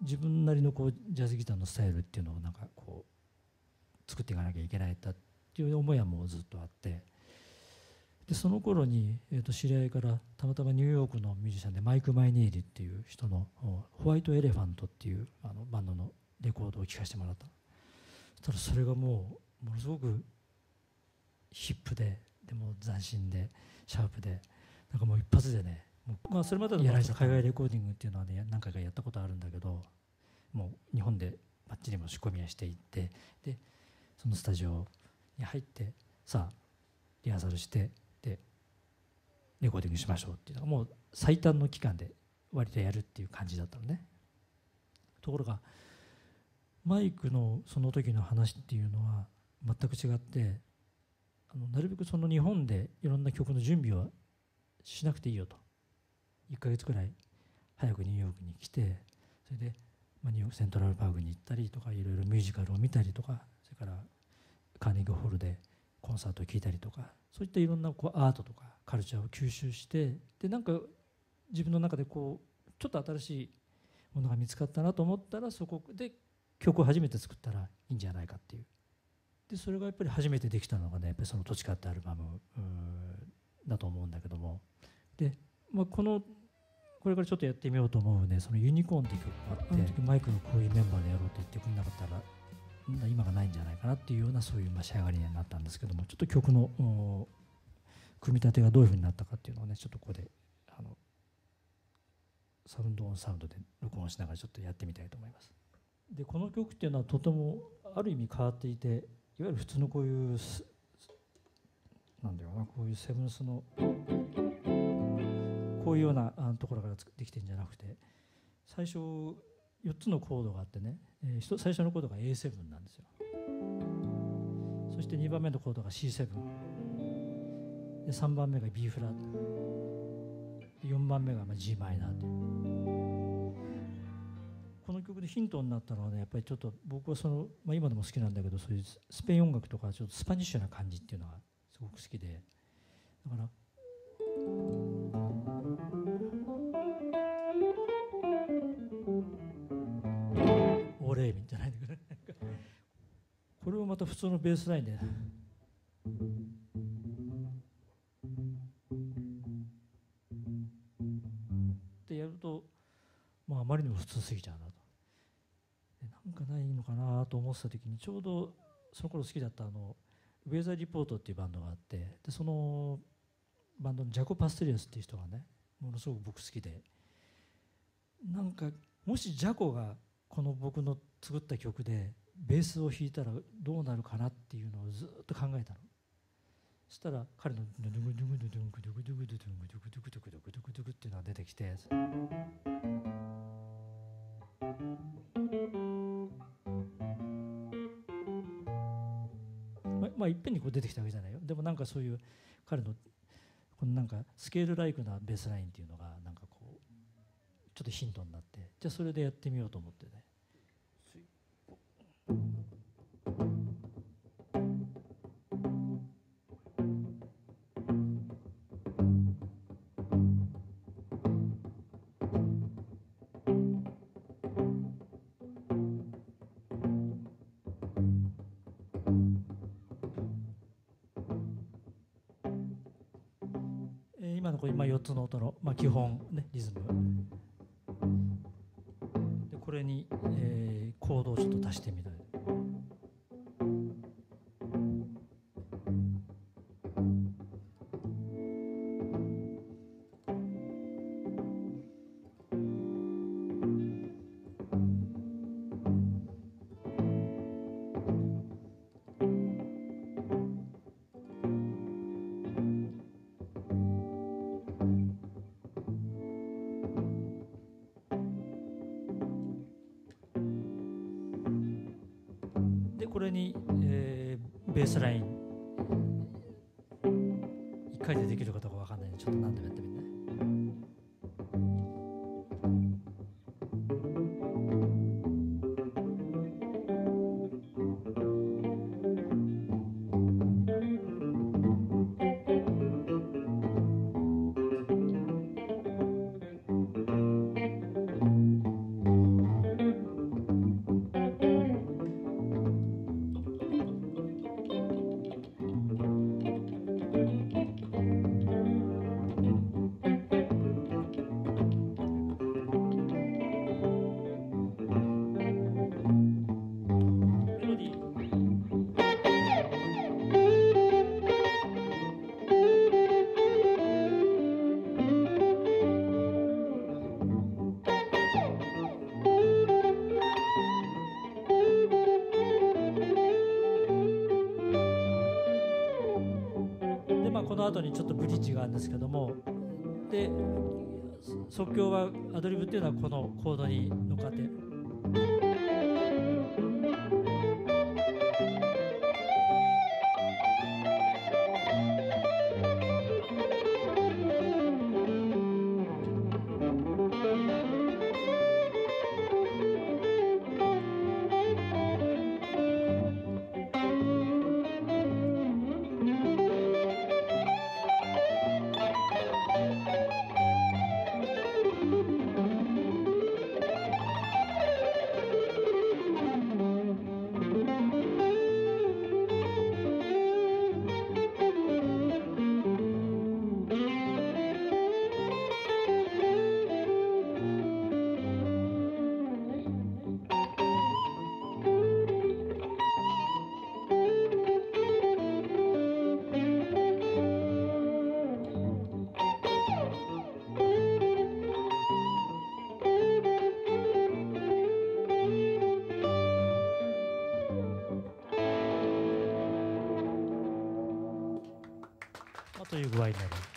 自分なりのこうジャズギターのスタイルっていうのをなんかこう作っていかなきゃいけないっていう思いはもうずっとあって、でその頃に、知り合いからたまたまニューヨークのミュージシャンでマイク・マイネーリっていう人のホワイト・エレファントっていうバンドのレコードを聴かせてもらった。そしたらそれがものすごくヒップでも斬新でシャープで、なんかもう一発でね、まあそれまでの海外レコーディングっていうのはね何回かやったことあるんだけど、もう日本でバッチリも仕込みはしていって、でそのスタジオに入ってさあリハーサルしてでレコーディングしましょうっていうのがもう最短の期間で割とやるっていう感じだったのね。ところがマイクのその時の話っていうのは全く違って、なるべくその日本でいろんな曲の準備はしなくていいよと、1ヶ月くらい早くニューヨークに来て、それでニューヨークセントラルパークに行ったりとか、いろいろミュージカルを見たりとか、それからカーネギーホールでコンサートを聴いたりとか、そういったいろんなこうアートとかカルチャーを吸収して、でなんか自分の中でこうちょっと新しいものが見つかったなと思ったら、そこで曲を初めて作ったらいいんじゃないかっていう。でそれがやっぱり初めてできたのがね、やっぱりその「土地か」ってアルバムだと思うんだけども、で、これからちょっとやってみようと思うね、そのユニコーンっていう曲があって、マイクのこういうメンバーでやろうって言ってくれなかったら今がないんじゃないかなっていうような、そういう仕上がりになったんですけども、ちょっと曲の組み立てがどういうふうになったかっていうのをね、ちょっとここでサウンドオンサウンドで録音しながらちょっとやってみたいと思います。でこの曲っていうのはとてもある意味変わっていて、いわゆる普通のこういうなんだろうな、こういうセブンスのこういうようなところからできてるんじゃなくて、最初4つのコードがあってね、最初のコードが A7 なんですよ。そして2番目のコードが C7 で、3番目が B フラット、4番目がG マイナーという。この曲でヒントになったのはね、やっぱりちょっと僕は今でも好きなんだけど、そういうスペイン音楽とかちょっとスパニッシュな感じっていうのがすごく好きで、だからオレーミンじゃないんだけど、これをまた普通のベースラインでってやると、あまりにも普通すぎちゃうなと。なんかないのかなと思ってた時に、ちょうどその頃好きだったウェザーリポートっていうバンドがあって、でそのバンドのジャコ・パステリアスっていう人がね、ものすごく僕好きで、なんかもしジャコがこの僕の作った曲でベースを弾いたらどうなるかなっていうのをずっと考えたの。そしたら彼のドゥグドゥグドゥグドゥグドゥグドゥグドゥグドゥグドゥグドゥグドゥグドゥグドゥグドゥグドゥグっていうのが出てきて、いっぺんにこう出てきたわけじゃないよ。でもなんかそういう彼のこのなんかスケールライクなベースラインっていうのがなんかこうちょっとヒントになって、じゃあそれでやってみようと思ってね。今の4つの音の、基本、ね、リズムで、これに、コードをちょっと足してみたい。でこれに、ベースライン1回でできるかどうか分かんないので、ちょっと何度もやってみてね。 この後にちょっとブリッジがあるんですけども、で即興はアドリブっていうのはこのコードに乗っかって。という具合になります。